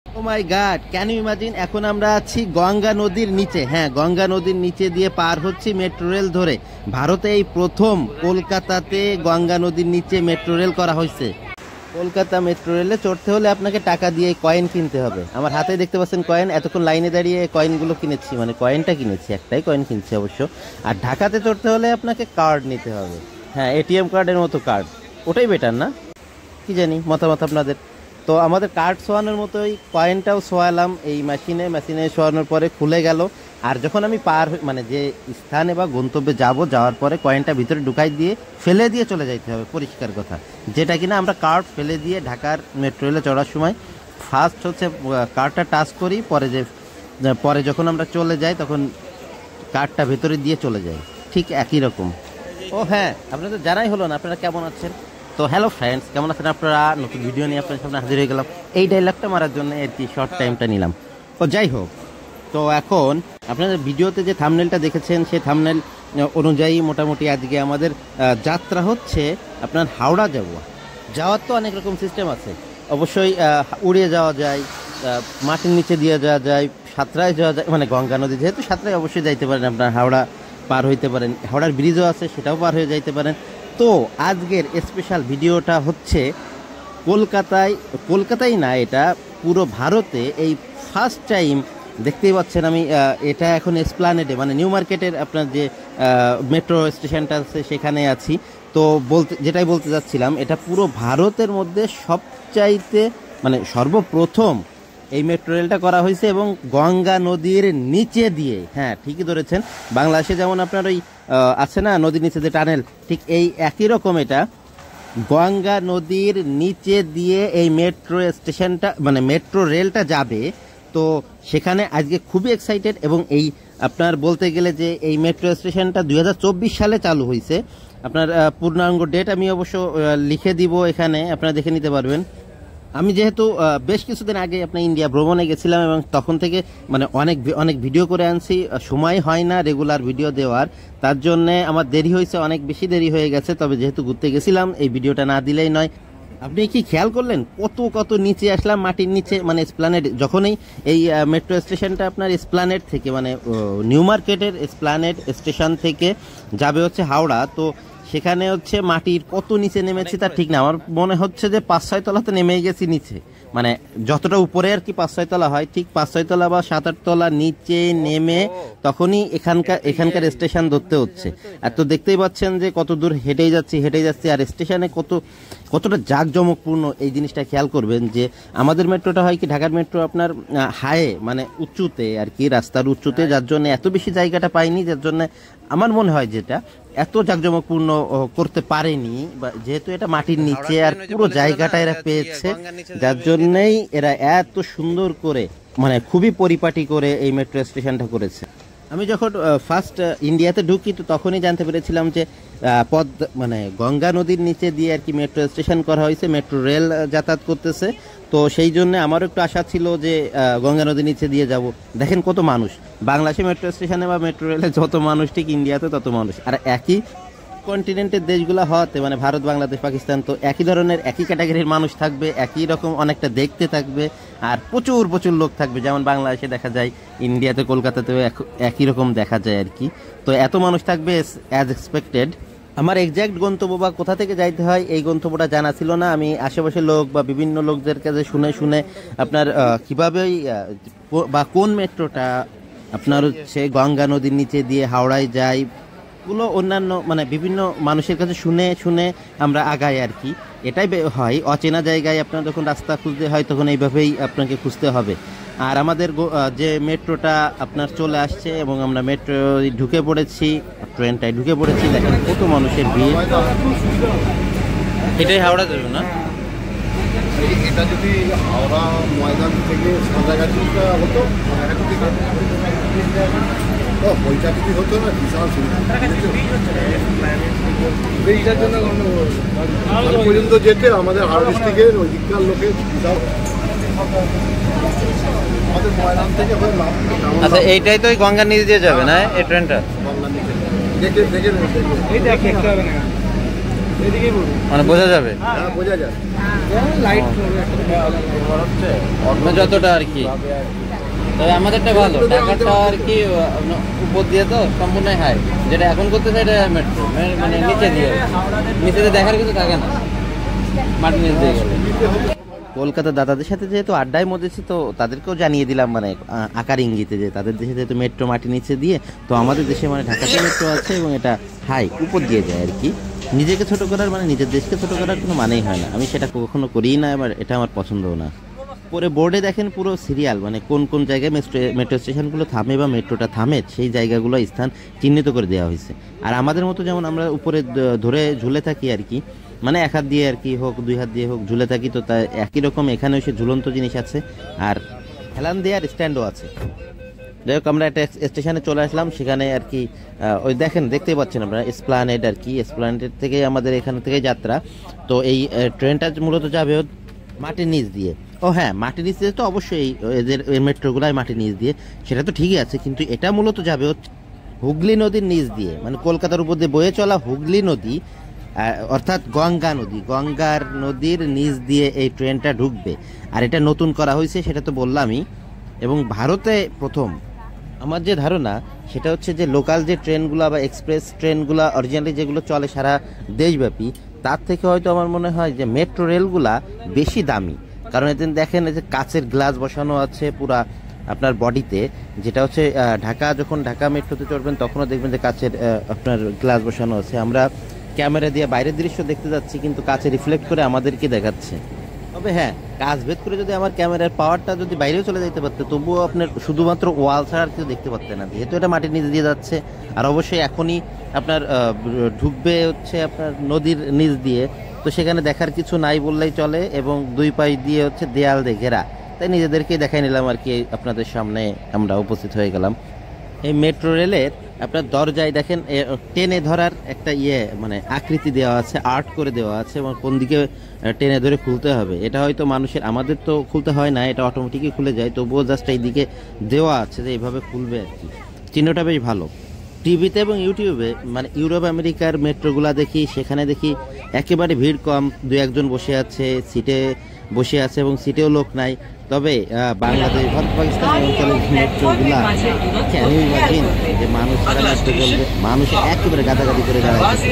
O my God, can you imagine, এখন আমরা আছি গঙ্গা নদীর নিচে। হ্যাঁ, গঙ্গা নদীর নিচে দিয়ে পার হচ্ছি মেট্রো রেল ধরে। ভারতে এই প্রথম কলকাতাতে গঙ্গা নদীর নিচে মেট্রো রেল করা হয়েছে। কলকাতা মেট্রো রেলে চড়তে হলে আপনাকে টাকা দিয়ে কয়েন কিনতে হবে। আমার হাতে দেখতে পাচ্ছেন কয়েন, এতক্ষণ লাইনে দাঁড়িয়ে কয়েনগুলো কিনেছি, মানে কয়েনটা কিনেছি, একটাই কয়েন কিনছি অবশ্য। আর ঢাকাতে চড়তে হলে আপনাকে কার্ড নিতে হবে। হ্যাঁ, এটিএম কার্ডের মতো কার্ড, ওটাই বেটার না? কি জানি, মতামত আপনাদের। তো আমাদের কার্ড শোয়ানোর মতোই কয়েনটাও শোয়ালাম এই মেশিনে শোয়ানোর পরে খুলে গেল। আর যখন আমি মানে যে স্থানে বা গন্তব্যে যাওয়ার পরে কয়েনটা ভিতরে ঢুকাই দিয়ে ফেলে দিয়ে চলে যাইতে হবে, পরিষ্কার কথা। যেটা কিনা আমরা কার্ড ফেলে দিয়ে ঢাকার মেট্রো রেলে চড়ার সময় ফার্স্ট হচ্ছে কার্ডটা টাচ করি, পরে যখন আমরা চলে যাই তখন কার্ডটা ভেতরে দিয়ে চলে যাই, ঠিক একই রকম। ও হ্যাঁ, আপনাদের জানাই হলো না আপনারা কেমন আছেন। তো হ্যালো ফ্রেন্ডস, কেমন আছেন আপনারা? নতুন ভিডিও নিয়ে আপনার সামনে হাজির হয়ে গেলাম। এই ডায়লগটা মারার জন্য আর কি শর্ট টাইমটা নিলাম। তো যাই হোক, তো এখন আপনাদের ভিডিওতে যে থাম্বনেলটা দেখেছেন সেই থাম্বনেল অনুযায়ী মোটামুটি আজকে আমাদের যাত্রা হচ্ছে আপনার হাওড়া যাওয়ার তো অনেক রকম সিস্টেম আছে। অবশ্যই উড়িয়ে যাওয়া যায়, মাটির নিচে দিয়ে যাওয়া যায়, সাঁতরায় যাওয়া যায়, মানে গঙ্গা নদী যেহেতু সাঁতরায় অবশ্যই যাইতে পারেন, আপনার হাওড়া পার হইতে পারেন, হাওড়ার ব্রিজও আছে সেটাও পার হয়ে যাইতে পারেন। তো আজকের স্পেশাল ভিডিওটা হচ্ছে কলকাতায় না, এটা পুরো ভারতে এই ফার্স্ট টাইম দেখতেই পাচ্ছেন। আমি এটা এখন এসপ্ল্যানেডে মানে নিউ মার্কেটের আপনার যে মেট্রো স্টেশনটা আছে সেখানে আছি। তো যেটাই বলতে যাচ্ছিলাম, এটা পুরো ভারতের মধ্যে সবচাইতে মানে সর্বপ্রথম এই মেট্রো রেলটা করা হয়েছে এবং গঙ্গা নদীর নিচে দিয়ে। হ্যাঁ, ঠিকই ধরেছেন। বাংলাদেশে যেমন আপনার ওই আছে না নদীর নিচে যে টানেল, ঠিক এই একই রকম এটা গঙ্গা নদীর নিচে দিয়ে এই মেট্রো স্টেশনটা মানে মেট্রো রেলটা যাবে। তো সেখানে আজকে খুবই এক্সাইটেড। এবং এই আপনার বলতে গেলে যে এই মেট্রো স্টেশনটা 2024 সালে চালু হয়েছে। আপনার পূর্ণাঙ্গ ডেট আমি অবশ্য লিখে দিব এখানে, আপনারা দেখে নিতে পারবেন। আমি যেহেতু বেশ কিছুদিন আগে আপনার ইন্ডিয়া ভ্রমণে গেছিলাম এবং তখন থেকে মানে অনেক ভিডিও করে আনছি, সময় হয় না রেগুলার ভিডিও দেওয়ার, তার জন্যে আমার দেরি হয়েছে, অনেক বেশি দেরি হয়ে গেছে। তবে যেহেতু ঘুরতে গেছিলাম এই ভিডিওটা না দিলেই নয়। আপনি কি খেয়াল করলেন কত নিচে আসলাম, মাটির নিচে, মানে এসপ্ল্যানেড। যখনই এই মেট্রো স্টেশনটা আপনার এসপ্ল্যানেড থেকে মানে নিউ মার্কেটের এসপ্ল্যানেড স্টেশন থেকে যাবে হচ্ছে হাওড়া, তো সেখানে হচ্ছে মাটির কত নিচে নেমেছি তার ঠিক না। আমার মনে হচ্ছে যে 5-6 তলাতে নেমে গেছি নিচে, মানে যতটা উপরে আর কি 5-6 তলা হয়, ঠিক 5-6 তলা বা 7-8 তলা নিচে নেমে তখনই এখানকার স্টেশন ধরতে হচ্ছে। আর তো দেখতেই পাচ্ছেন যে কত দূর হেঁটেই যাচ্ছি। আর স্টেশনে কতটা জাঁকজমকপূর্ণ এই জিনিসটা খেয়াল করবেন যে আমাদের মেট্রোটা হয় কি, ঢাকার মেট্রো আপনার হাইয়ে মানে উঁচুতে আর কি, রাস্তার উঁচুতে, যার জন্য এত বেশি জায়গাটা পাইনি, যার জন্য আমার মনে হয় যেটা এত জাঁকজমকপূর্ণ করতে পারেনি, যেহেতু এটা মাটির নিচে আর পুরো জায়গাটা এরা পেয়েছে, যার জন্যই এরা এত সুন্দর করে মানে খুবই পরিপাটি করে এই মেট্রো স্টেশনটা করেছে। আমি যখন ফার্স্ট ইন্ডিয়াতে ঢুকি তো তখনই জানতে পেরেছিলাম যে মানে গঙ্গা নদীর নিচে দিয়ে আর কি মেট্রো স্টেশন করা হয়েছে, মেট্রো রেল যাতায়াত করতেছে। তো সেই জন্য আমারও একটু আশা ছিল যে গঙ্গা নদীর নিচে দিয়ে যাব। দেখেন কত মানুষ, বাংলাদেশে মেট্রো স্টেশনে বা মেট্রো রেলে যত মানুষ ঠিক ইন্ডিয়াতে তত মানুষ। আর একই কন্টিনেন্টের দেশগুলো হওয়াতে মানে ভারত, বাংলাদেশ, পাকিস্তান, তো একই ধরনের একই ক্যাটাগরির মানুষ থাকবে, একই রকম অনেকটা দেখতে থাকবে, আর প্রচুর লোক থাকবে। যেমন বাংলাদেশে দেখা যায়, ইন্ডিয়াতে কলকাতাতেও একই রকম দেখা যায় আর কি। তো এত মানুষ থাকবে অ্যাজ এক্সপেক্টেড। আমার এক্স্যাক্ট গন্তব্য বা কোথা থেকে যাইতে হয় এই গন্তব্যটা জানা ছিল না। আমি আশেপাশের লোক বা বিভিন্ন লোকদের কাছে শুনে আপনার কীভাবে বা কোন মেট্রোটা আপনার হচ্ছে গঙ্গা নদীর নিচে দিয়ে হাওড়ায় যায় গুলো অন্যান্য মানে বিভিন্ন মানুষের কাছে শুনে আমরা আগাই আর কি। এটাই হয়, অচেনা জায়গায় আপনার যখন রাস্তা খুঁজতে হয় তখন এইভাবেই আপনাকে খুঁজতে হবে। আর আমাদের যে মেট্রোটা আপনার চলে আসছে এবং আমরা মেট্রো ঢুকে পড়েছি, ট্রেনটায় ঢুকে পড়েছি। দেখেন কত মানুষের ভিড়। এটাই হাওড়া যাবে না? এটা যদি হাওড়া ময়দান থেকে সাঁতরাগাছি হতো, ওইটা যদি হতো না বিশাল এইটার জন্য পর্যন্ত যেতে আমাদের হাওড়া ডিস্ট্রিক্টের ওই দিককার লোকের বিশাল আমাদের ময়দান থেকে। আচ্ছা, এইটাই তো গঙ্গার নিচে দিয়ে যাবে না এই ট্রেনটা? গঙ্গার নিচে দেখে মানে বোঝা যাবে হ্যাঁ বোঝা যায়। যতটা আর কি। তবে আমাদেরটা ভালো, ঢাকাটা আর কি উপর দিয়ে তো সম্পূর্ণ হাই, যেটা এখন করতেছে এটা মেট্রো, মানে নিচে দিয়ে দেখার কিছু থাকে না, মাটি নিচে দিয়ে গেলে। কলকাতার দাদাদের সাথে যেহেতু আড্ডায় মধ্যেছি, তো তাদেরকেও জানিয়ে দিলাম মানে আকার ইঙ্গিতে যে তাদের দেশে যেহেতু মেট্রো মাটি নিচে দিয়ে, তো আমাদের দেশে মানে ঢাকাতে মেট্রো আছে এবং এটা হাই উপর দিয়ে যায় আর কি। নিজেকে ছোট করার মানে নিজের দেশকে ছোট করার কোনো মানেই হয় না, আমি সেটা কখনো করিই না, এবার এটা আমার পছন্দও না। পরে বোর্ডে দেখেন পুরো সিরিয়াল, মানে কোন কোন জায়গায় মেট্রো স্টেশনগুলো থামে বা মেট্রোটা থামে সেই জায়গাগুলো স্থান চিহ্নিত করে দেওয়া হয়েছে। আর আমাদের মতো যেমন আমরা উপরে ধরে ঝুলে থাকি আর কি, মানে এক হাত দিয়ে আর কি হোক দুই হাত দিয়ে হোক ঝুলে থাকি, তো তাই একই রকম এখানেও সে ঝুলন্ত জিনিস আছে আর হেলান দেওয়ার স্ট্যান্ডও আছে। যাই হোক আমরা একটা স্টেশনে চলে আসলাম, সেখানে আর কি ওই দেখতেই পাচ্ছেন আপনারা এসপ্লানেড আর কি, এসপ্লানেড থেকে আমাদের এখান থেকে যাত্রা। তো এই ট্রেনটা মূলত যাবে মাটির নিচ দিয়ে। ও হ্যাঁ, মাটির নিচ দিয়ে তো অবশ্যই এদের মেট্রোগুলাই মাটির নিচ দিয়ে, সেটা তো ঠিকই আছে, কিন্তু এটা মূলত যাবে হুগলি নদীর নিচ দিয়ে, মানে কলকাতার উপর দিয়ে বয়ে চলা হুগলি নদী, অর্থাৎ গঙ্গা নদী, গঙ্গার নদীর নিচ দিয়ে এই ট্রেনটা ঢুকবে। আর এটা নতুন করা হয়েছে সেটা তো বললামই, এবং ভারতে প্রথম। আমার যে ধারণা সেটা হচ্ছে যে লোকাল যে ট্রেনগুলো বা এক্সপ্রেস ট্রেনগুলো অরিজিনালি যেগুলো চলে সারা দেশব্যাপী, তার থেকে হয়তো আমার মনে হয় যে মেট্রো রেলগুলা বেশি দামি। কারণ এতে দেখেন এই যে কাচের গ্লাস বসানো আছে পুরা আপনার বডিতে, যেটা হচ্ছে যখন ঢাকা মেট্রোতে চড়বেন তখনও দেখবেন যে কাচের আপনার গ্লাস বসানো আছে। আমরা ক্যামেরা দিয়ে বাইরের দৃশ্য দেখতে যাচ্ছি, কিন্তু কাছে রিফ্লেক্ট করে আমাদেরকে দেখাচ্ছে। তবে হ্যাঁ, কাজ ভেদ করে যদি আমার ক্যামেরার পাওয়ারটা যদি বাইরেও চলে যেতে পারতো, তবুও আপনার শুধুমাত্র ওয়াল ছাড়া আর কিছু দেখতে পারতেন না, যেহেতু এটা মাটির নিচ দিয়ে যাচ্ছে। আর অবশ্যই এখনই আপনার ঢুকবে হচ্ছে আপনার নদীর নিচ দিয়ে, তো সেখানে দেখার কিছু নাই বললেই চলে, এবং দুই পাশ দিয়ে হচ্ছে দেয়াল দিয়ে ঘেরা, তাই নিজেদেরকেই দেখাই নিলাম আর কি, আপনাদের সামনে আমরা উপস্থিত হয়ে গেলাম। এই মেট্রো রেলের আপনার দরজায় দেখেন টেনে ধরার একটা মানে আকৃতি দেওয়া আছে, আর্ট করে দেওয়া আছে, এবং কোন দিকে টেনে ধরে খুলতে হবে এটা হয়তো মানুষের, আমাদের তো খুলতে হয় না, এটা অটোমেটিকই খুলে যায়, তবুও জাস্ট এই দিকে দেওয়া আছে যে এইভাবে খুলবে আর কি। চিহ্নটা বেশ ভালো। টিভিতে এবং ইউটিউবে মানে ইউরোপ আমেরিকার মেট্রোগুলা দেখি, সেখানে দেখি একেবারে ভিড় কম, দু একজন বসে আছে, সিটে বসে আছে এবং সিটেও লোক নাই। তবে বাংলাদেশ ভারত পাকিস্তান অঞ্চলের মেট্রোগুলা কেন ইমাজিন যে মানুষ সারা মেট্রো চলবে, মানুষ একেবারে গাদাগাদি করে দাঁড়ায়।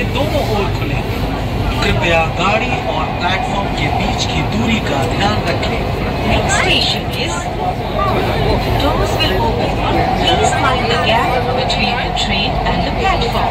कृपया गाड़ी और प्लेटफॉर्म के बीच की दूरी का ध्यान रखें। Next station is doors will open. Please mind the gap between the train and the platform.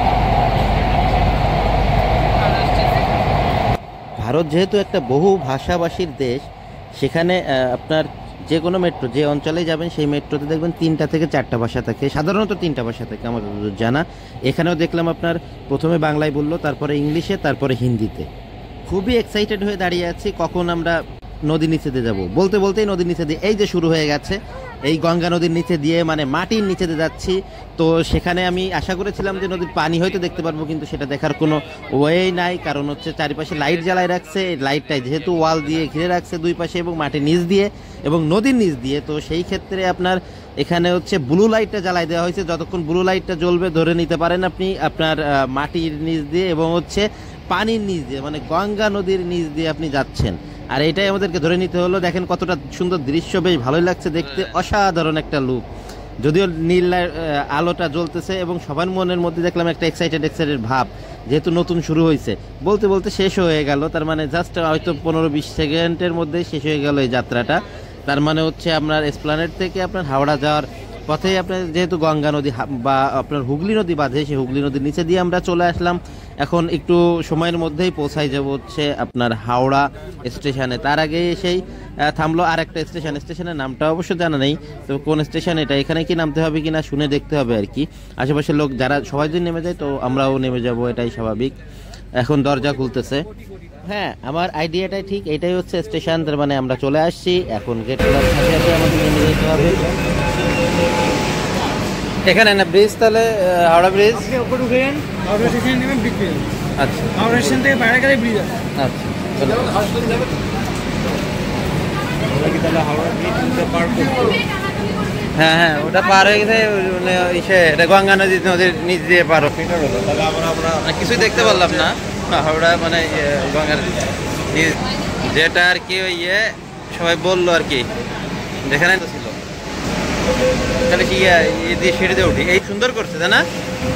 Bharat যেহেতু একটা বহু ভাষাভাষীর দেশ, সেখানে আপনার যে কোনো মেট্রো যে অঞ্চলে যাবেন সেই মেট্রোতে দেখবেন 3টা থেকে 4টা ভাষা থাকে, সাধারণত 3টা ভাষা থাকে আমার জানা। এখানেও দেখলাম আপনার প্রথমে বাংলায় বললো, তারপরে ইংলিশে, তারপরে হিন্দিতে। খুবই এক্সাইটেড হয়ে দাঁড়িয়ে আছি কখন আমরা নদীর নিচে দিয়ে যাবো। বলতে বলতেই নদীর নিচে দিয়ে এই যে শুরু হয়ে গেছে, এই গঙ্গা নদীর নিচে দিয়ে মানে মাটির নিচে দিয়ে যাচ্ছি। তো সেখানে আমি আশা করেছিলাম যে নদীর পানি হয়তো দেখতে পারবো, কিন্তু সেটা দেখার কোনো ওয়ে নাই, কারণ হচ্ছে চারিপাশে লাইট জ্বালায় রাখছে, এই লাইটটাই যেহেতু ওয়াল দিয়ে ঘিরে রাখছে দুই পাশে এবং মাটির নিচ দিয়ে এবং নদীর নিচ দিয়ে, তো সেই ক্ষেত্রে আপনার এখানে হচ্ছে ব্লু লাইটটা জ্বালাই দেওয়া হয়েছে। যতক্ষণ ব্লু লাইটটা জ্বলবে ধরে নিতে পারেন আপনি আপনার মাটির নিচ দিয়ে এবং হচ্ছে পানির নিচ দিয়ে, মানে গঙ্গা নদীর নিচ দিয়ে আপনি যাচ্ছেন। আর এটাই আমাদেরকে ধরে নিতে হলো। দেখেন কতটা সুন্দর দৃশ্য, বেশ ভালোই লাগছে দেখতে, অসাধারণ একটা লুক। যদিও নীল আলোটা জ্বলতেছে এবং সবার মনের মধ্যে দেখলাম একটা এক্সাইটেড ভাব, যেহেতু নতুন শুরু হয়েছে। বলতে বলতে শেষ হয়ে গেল, তার মানে জাস্ট হয়তো 15-20 সেকেন্ডের মধ্যে শেষ হয়ে গেল এই যাত্রাটা। তার মানে হচ্ছে আপনার এসপ্লানেড থেকে আপনার হাওড়া যাওয়ার পথে আপনার যেহেতু গঙ্গা নদী বা আপনার হুগলি নদী বাঁধে, সেই হুগলি নদীর নিচে দিয়ে আমরা চলে আসলাম। এখন একটু সময়ের মধ্যেই পৌঁছাই যাব হচ্ছে আপনার হাওড়া স্টেশনে। তার আগে এসেই থামলো আর একটা স্টেশনের নামটা অবশ্য জানা নেই, তো কোন স্টেশন এটা, এখানে কি নামতে হবে কিনা শুনে দেখতে হবে আর কি। আশেপাশের লোক যারা সবাই যদি নেমে যায় তো আমরাও নেমে যাব, এটাই স্বাভাবিক। এখন দরজা খুলতেছে। হ্যাঁ, আমার আইডিয়াটাই ঠিক, এটাই হচ্ছে স্টেশন, তার মানে আমরা চলে আসছি। এখন গেট খোলার সাথে সাথে আমাদের নেমে যেতে হবে। এখানে না ব্রিজ, তাহলে হাওড়া ব্রিজ উপরে উঠে যান, হাওড়া স্টেশন নেবেন, ব্রিজ পেয়ে যাবেন। আচ্ছা, হাওড়া স্টেশন থেকে বাইরে গেলে ব্রিজ আছে। আচ্ছা, তাহলে হাওড়া ব্রিজ পার করতে, হ্যাঁ হ্যাঁ, ওটা পার হয়ে গেছে, এটা গঙ্গা নদীর নিচ দিয়ে পার। তাহলে আমরা কিছুই দেখতে পারলাম না। হাওড়া মানে গঙ্গার যেটা আর কি ওই সবাই বললো আর কি, যেখানে তো ছিল তাহলে কি দিয়ে সিঁড়িতে উঠি, এই সুন্দর করছে তাই না?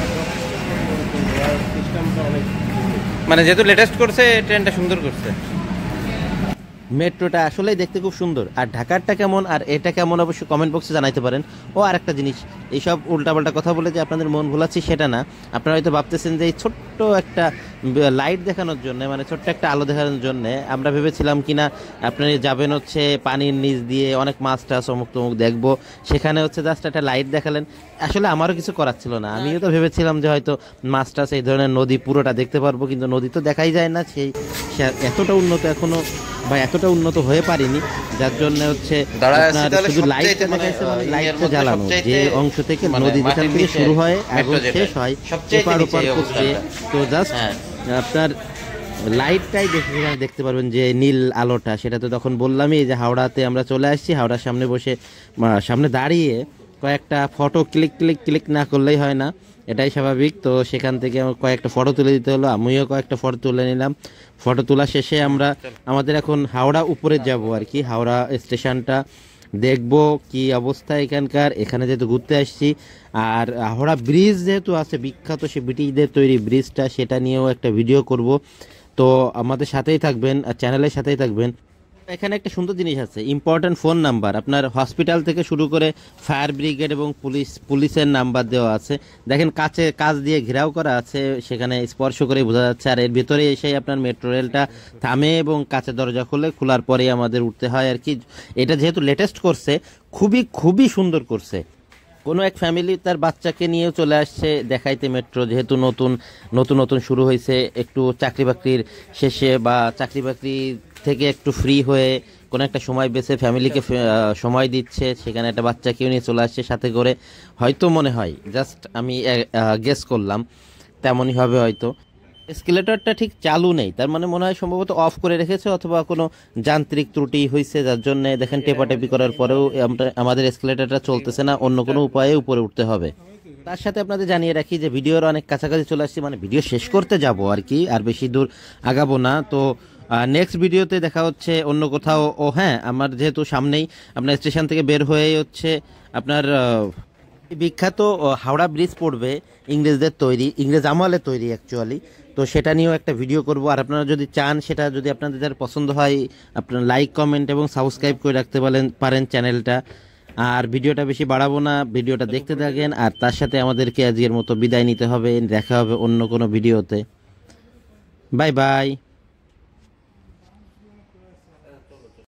মানে যেহেতু লেটেস্ট করছে ট্রেনটা সুন্দর করছে। মেট্রোটা আসলেই দেখতে খুব সুন্দর। আর ঢাকারটা কেমন আর এটা কেমন অবশ্যই কমেন্ট বক্সে জানাইতে পারেন। ও আর একটা জিনিস, এইসব উল্টাপাল্টা কথা বলে যে আপনাদের মন ভোলাচ্ছি সেটা না। আপনারা হয়তো ভাবতেছেন যে এই ছোট্ট একটা লাইট দেখানোর জন্য, মানে ছোট্ট একটা আলো দেখানোর জন্য আমরা ভেবেছিলাম কিনা আপনি যাবেন হচ্ছে পানির নিচ দিয়ে অনেক মাছ টাছ অমুক তমুক দেখবো, সেখানে হচ্ছে জাস্ট একটা লাইট দেখালেন। আসলে আমারও কিছু করার ছিল না, আমিও তো ভেবেছিলাম যে হয়তো মাছ টাছ এই ধরনের নদী পুরোটা দেখতে পারবো, কিন্তু নদী তো দেখাই যায় না। সেই এতটা উন্নত এখনো বা এতটা উন্নত হয়ে পারিনি, যার জন্য হচ্ছে আপনার শুধু লাইটটা দেখাইছে, মানে লাইটটা জ্বালানো যে অংশ থেকে নদী যেখান থেকে শুরু হয় এবং শেষ হয় এপার ওপার করছে। তো জাস্ট আপনার লাইটটাই দেখতে পারবেন যে নীল আলোটা, সেটা তো তখন বললামই যে হাওড়াতে আমরা চলে আসছি, হাওড়ার সামনে বসে সামনে দাঁড়িয়ে কয়েকটা ফটো ক্লিক না করলেই হয় না, এটাই স্বাভাবিক। তো সেখান থেকে আমার কয়েকটা ফটো তুলে দিতে হলো, আমিও কয়েকটা ফটো তুলে নিলাম। ফটো তোলা শেষে আমরা আমাদের এখন হাওড়া উপরে যাব আর কি, হাওড়া স্টেশনটা দেখব কি অবস্থা এখানকার। এখানে যেহেতু ঘুরতে আসছি, আর হাওড়া ব্রিজ যেহেতু আছে বিখ্যাত, সে ব্রিটিশদের তৈরি ব্রিজটা, সেটা নিয়েও একটা ভিডিও করব। তো আমাদের সাথেই থাকবেন, চ্যানেলের সাথেই থাকবেন। এখানে একটা সুন্দর জিনিস আছে, ইম্পর্টেন্ট ফোন নাম্বার, আপনার হসপিটাল থেকে শুরু করে ফায়ার ব্রিগেড এবং পুলিশের নাম্বার দেওয়া আছে। দেখেন কাচ দিয়ে ঘেরাও করা আছে, সেখানে স্পর্শ করে বোঝা যাচ্ছে। আর এর ভিতরে এসে আপনার মেট্রো রেলটা থামে এবং কাচের দরজা খোলার পরেই আমাদের উঠতে হয় আর কি। এটা যেহেতু লেটেস্ট করছে, খুবই সুন্দর করছে। কোনো এক ফ্যামিলি তার বাচ্চাকে নিয়েও চলে আসছে দেখাইতে মেট্রো, যেহেতু নতুন শুরু হয়েছে, একটু চাকরি বাকরির শেষে বা চাকরি বাকরি থেকে একটু ফ্রি হয়ে কোনো একটা সময় বেছে ফ্যামিলিকে সময় দিচ্ছে, সেখানে একটা বাচ্চাকেও নিয়ে চলে আসছে সাথে করে। হয়তো মনে হয়, জাস্ট আমি গেস করলাম তেমনই হবে হয়তো। এসকেলেটরটা ঠিক চালু নেই, তার মানে মনে হয় সম্ভবত অফ করে রেখেছে, অথবা কোনো যান্ত্রিক ত্রুটি হয়েছে, যার জন্য দেখেন টেপাটেপি করার পরেও আমাদের এসকেলেটরটা চলতেছে না, অন্য কোনো উপায়ে উপরে উঠতে হবে। তার সাথে আপনাদের জানিয়ে রাখি যে ভিডিওর অনেক কাছাকাছি চলে আসছি, মানে ভিডিও শেষ করতে যাব আর কি, আর বেশি দূর আগাবো না। তো নেক্সট ভিডিওতে দেখা হচ্ছে অন্য কোথাও। ও হ্যাঁ, আমার যেহেতু সামনেই আপনার স্টেশন থেকে বের হয়েই হচ্ছে আপনার বিখ্যাত হাওড়া ব্রিজ পড়বে, ইংরেজদের তৈরি, ইংরেজ আমলে তৈরি অ্যাকচুয়ালি। তো সেটা নিয়েও একটা ভিডিও করব। আর আপনারা যদি চান, সেটা যদি আপনাদের পছন্দ হয়, আপনারা লাইক কমেন্ট এবং সাবস্ক্রাইব করে রাখতে পারেন চ্যানেলটা। আর ভিডিওটা বেশি বাড়াবো না, ভিডিওটা দেখতে থাকেন। আর তার সাথে আমাদেরকে আজকের মতো বিদায় নিতে হবে, দেখা হবে অন্য কোনো ভিডিওতে। Bye by.